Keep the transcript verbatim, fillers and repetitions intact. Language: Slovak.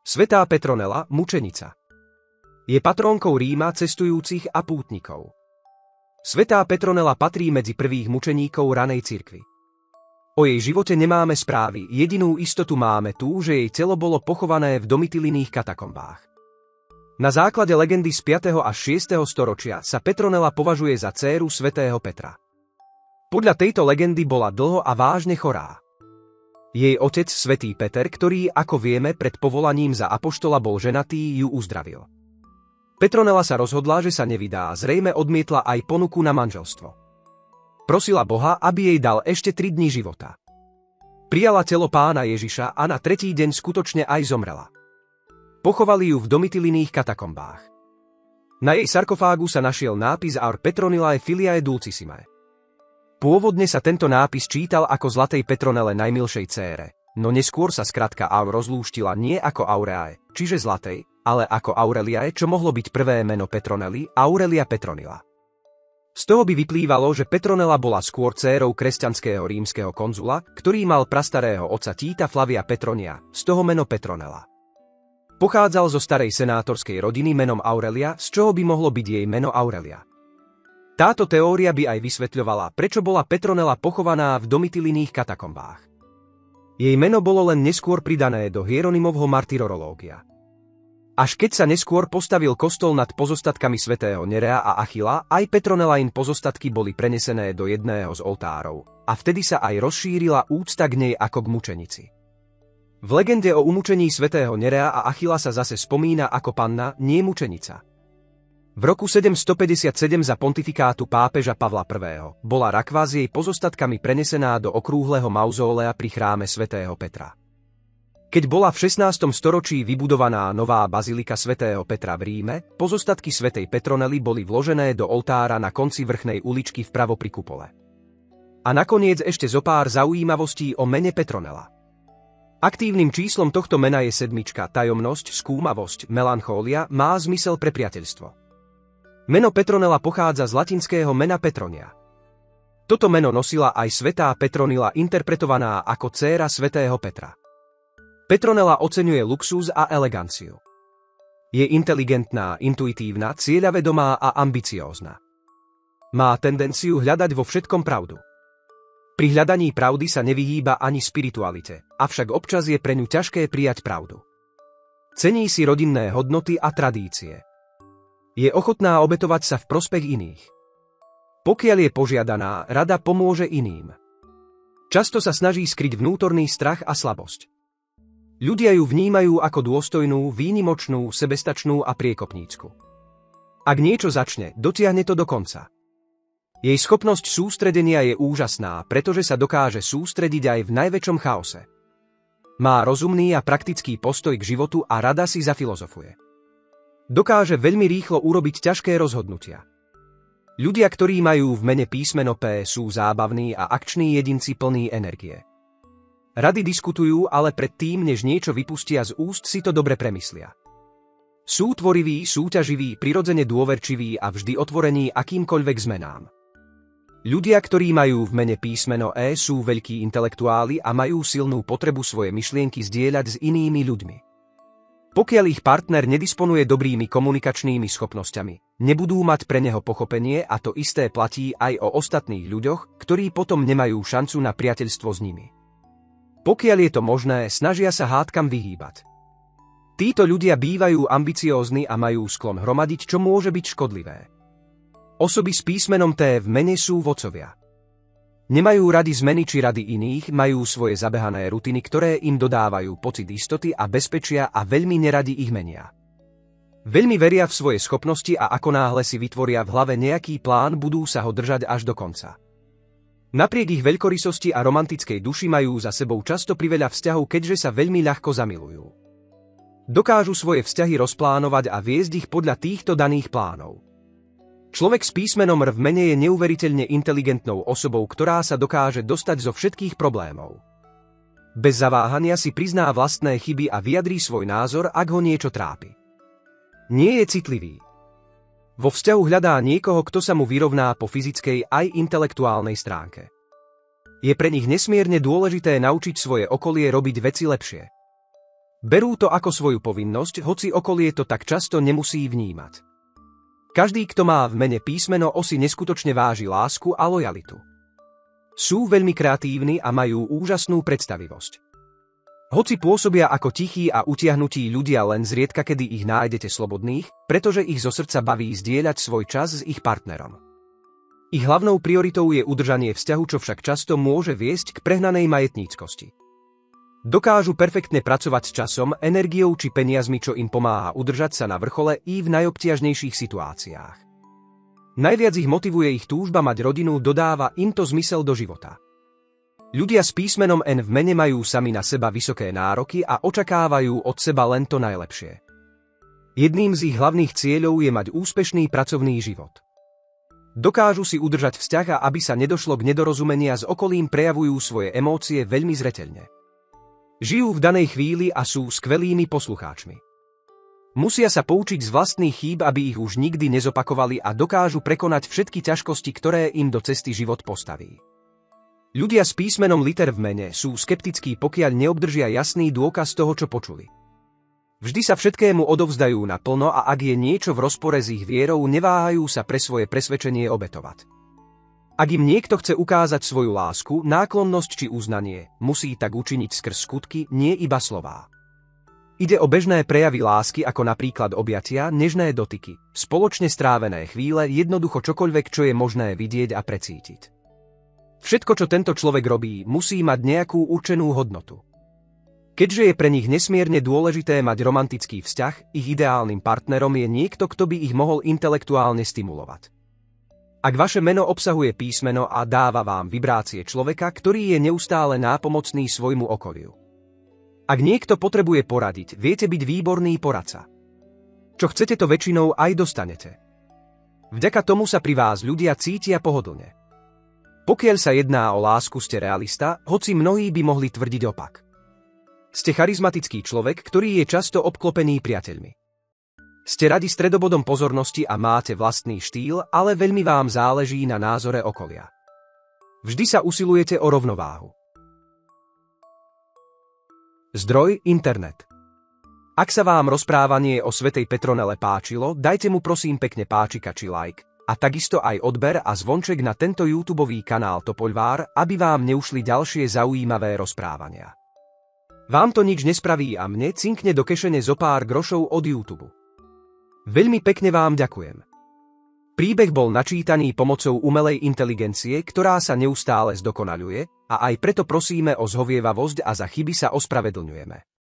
Svätá Petronela, mučenica. Je patrónkou Ríma, cestujúcich a pútnikov. Svätá Petronela patrí medzi prvých mučeníkov ranej cirkvi. O jej živote nemáme správy, jedinú istotu máme tú, že jej telo bolo pochované v Domitiliných katakombách. Na základe legendy z piateho až šiesteho storočia sa Petronela považuje za dcéru svätého Petra. Podľa tejto legendy bola dlho a vážne chorá. Jej otec svätý Peter, ktorý, ako vieme, pred povolaním za apoštola bol ženatý, ju uzdravil. Petronela sa rozhodla, že sa nevydá, zrejme odmietla aj ponuku na manželstvo. Prosila Boha, aby jej dal ešte tri dni života. Prijala telo pána Ježiša a na tretí deň skutočne aj zomrela. Pochovali ju v Domitiliných katakombách. Na jej sarkofágu sa našiel nápis Aur Petronilae filiae dulcissimae. Pôvodne sa tento nápis čítal ako Zlatej Petronele najmilšej cére, no neskôr sa skratka Aur rozlúštila nie ako Aureae, čiže Zlatej, ale ako Aureliae, čo mohlo byť prvé meno Petronely, Aurelia Petronila. Z toho by vyplývalo, že Petronela bola skôr dcérou kresťanského rímskeho konzula, ktorý mal prastarého otca Títa Flavia Petronia, z toho meno Petronela. Pochádzal zo starej senátorskej rodiny menom Aurelia, z čoho by mohlo byť jej meno Aurelia. Táto teória by aj vysvetľovala, prečo bola Petronela pochovaná v Domitiliných katakombách. Jej meno bolo len neskôr pridané do Hieronymovho martyrológia. Až keď sa neskôr postavil kostol nad pozostatkami svätého Nerea a Achila, aj Petronelain pozostatky boli prenesené do jedného z oltárov, a vtedy sa aj rozšírila úcta k nej ako k mučenici. V legende o umúčení svätého Nerea a Achila sa zase spomína ako panna, nie mučenica. V roku sedemstopäťdesiatsedem za pontifikátu pápeža Pavla prvého. bola rakva s jej pozostatkami prenesená do okrúhleho mauzólea pri chráme svätého Petra. Keď bola v šestnástom storočí vybudovaná nová bazilika svätého Petra v Ríme, pozostatky svätej Petronely boli vložené do oltára na konci vrchnej uličky vpravo pri kupole. A nakoniec ešte zopár zaujímavostí o mene Petronela. Aktívnym číslom tohto mena je sedmička, tajomnosť, skúmavosť, melanchólia, má zmysel pre priateľstvo. Meno Petronela pochádza z latinského mena Petronia. Toto meno nosila aj svätá Petronila, interpretovaná ako dcéra svätého Petra. Petronela oceňuje luxus a eleganciu. Je inteligentná, intuitívna, cieľavedomá a ambiciózna. Má tendenciu hľadať vo všetkom pravdu. Pri hľadaní pravdy sa nevyhýba ani spiritualite, avšak občas je pre ňu ťažké prijať pravdu. Cení si rodinné hodnoty a tradície. Je ochotná obetovať sa v prospech iných. Pokiaľ je požiadaná, rada pomôže iným. Často sa snaží skryť vnútorný strach a slabosť. Ľudia ju vnímajú ako dôstojnú, výnimočnú, sebestačnú a priekopnícku. Ak niečo začne, dotiahne to do konca. Jej schopnosť sústredenia je úžasná, pretože sa dokáže sústrediť aj v najväčšom chaose. Má rozumný a praktický postoj k životu a rada si zafilozofuje. Dokáže veľmi rýchlo urobiť ťažké rozhodnutia. Ľudia, ktorí majú v mene písmeno P, sú zábavní a akční jedinci plní energie. Rady diskutujú, ale predtým, než niečo vypustia z úst, si to dobre premyslia. Sú tvoriví, súťaživí, prirodzene dôverčiví a vždy otvorení akýmkoľvek zmenám. Ľudia, ktorí majú v mene písmeno E, sú veľkí intelektuáli a majú silnú potrebu svoje myšlienky zdieľať s inými ľuďmi. Pokiaľ ich partner nedisponuje dobrými komunikačnými schopnosťami, nebudú mať pre neho pochopenie a to isté platí aj o ostatných ľuďoch, ktorí potom nemajú šancu na priateľstvo s nimi. Pokiaľ je to možné, snažia sa hádkam vyhýbať. Títo ľudia bývajú ambiciózni a majú sklon hromadiť, čo môže byť škodlivé. Osoby s písmenom T v mene sú vodcovia. Nemajú rady zmeny či rady iných, majú svoje zabehané rutiny, ktoré im dodávajú pocit istoty a bezpečia a veľmi neradi ich menia. Veľmi veria v svoje schopnosti a ako náhle si vytvoria v hlave nejaký plán, budú sa ho držať až do konca. Napriek ich veľkorysosti a romantickej duši majú za sebou často priveľa vzťahov, keďže sa veľmi ľahko zamilujú. Dokážu svoje vzťahy rozplánovať a viesť ich podľa týchto daných plánov. Človek s písmenom R v mene je neuveriteľne inteligentnou osobou, ktorá sa dokáže dostať zo všetkých problémov. Bez zaváhania si prizná vlastné chyby a vyjadrí svoj názor, ak ho niečo trápi. Nie je citlivý. Vo vzťahu hľadá niekoho, kto sa mu vyrovná po fyzickej aj intelektuálnej stránke. Je pre nich nesmierne dôležité naučiť svoje okolie robiť veci lepšie. Berú to ako svoju povinnosť, hoci okolie to tak často nemusí vnímať. Každý, kto má v mene písmeno O, si neskutočne váži lásku a lojalitu. Sú veľmi kreatívni a majú úžasnú predstavivosť. Hoci pôsobia ako tichí a utiahnutí ľudia, len zriedka kedy ich nájdete slobodných, pretože ich zo srdca baví zdieľať svoj čas s ich partnerom. Ich hlavnou prioritou je udržanie vzťahu, čo však často môže viesť k prehnanej majetníckosti. Dokážu perfektne pracovať s časom, energiou či peniazmi, čo im pomáha udržať sa na vrchole i v najobťažnejších situáciách. Najviac ich motivuje ich túžba mať rodinu, dodáva im to zmysel do života. Ľudia s písmenom N v mene majú sami na seba vysoké nároky a očakávajú od seba len to najlepšie. Jedným z ich hlavných cieľov je mať úspešný pracovný život. Dokážu si udržať vzťah, a aby sa nedošlo k nedorozumenia s okolím, prejavujú svoje emócie veľmi zreteľne. Žijú v danej chvíli a sú skvelými poslucháčmi. Musia sa poučiť z vlastných chýb, aby ich už nikdy nezopakovali, a dokážu prekonať všetky ťažkosti, ktoré im do cesty život postaví. Ľudia s písmenom liter v mene sú skeptickí, pokiaľ neobdržia jasný dôkaz toho, čo počuli. Vždy sa všetkému odovzdajú naplno, a ak je niečo v rozpore s ich vierou, neváhajú sa pre svoje presvedčenie obetovať. Ak im niekto chce ukázať svoju lásku, náklonnosť či uznanie, musí tak učiniť skrz skutky, nie iba slová. Ide o bežné prejavy lásky, ako napríklad objatia, nežné dotyky, spoločne strávené chvíle, jednoducho čokoľvek, čo je možné vidieť a precítiť. Všetko, čo tento človek robí, musí mať nejakú určenú hodnotu. Keďže je pre nich nesmierne dôležité mať romantický vzťah, ich ideálnym partnerom je niekto, kto by ich mohol intelektuálne stimulovať. Ak vaše meno obsahuje písmeno A, dáva vám vibrácie človeka, ktorý je neustále nápomocný svojmu okoliu. Ak niekto potrebuje poradiť, viete byť výborný poradca. Čo chcete, to väčšinou aj dostanete. Vďaka tomu sa pri vás ľudia cítia pohodlne. Pokiaľ sa jedná o lásku, ste realista, hoci mnohí by mohli tvrdiť opak. Ste charizmatický človek, ktorý je často obklopený priateľmi. Ste radi stredobodom pozornosti a máte vlastný štýl, ale veľmi vám záleží na názore okolia. Vždy sa usilujete o rovnováhu. Zdroj internet. Ak sa vám rozprávanie o svätej Petronele páčilo, dajte mu prosím pekne páčika či like, a takisto aj odber a zvonček na tento YouTubeový kanál Topoľvár, aby vám neušli ďalšie zaujímavé rozprávania. Vám to nič nespraví a mne cinkne do kešene zo pár grošov od YouTube. Veľmi pekne vám ďakujem. Príbeh bol načítaný pomocou umelej inteligencie, ktorá sa neustále zdokonaľuje, a aj preto prosíme o zhovievavosť a za chyby sa ospravedlňujeme.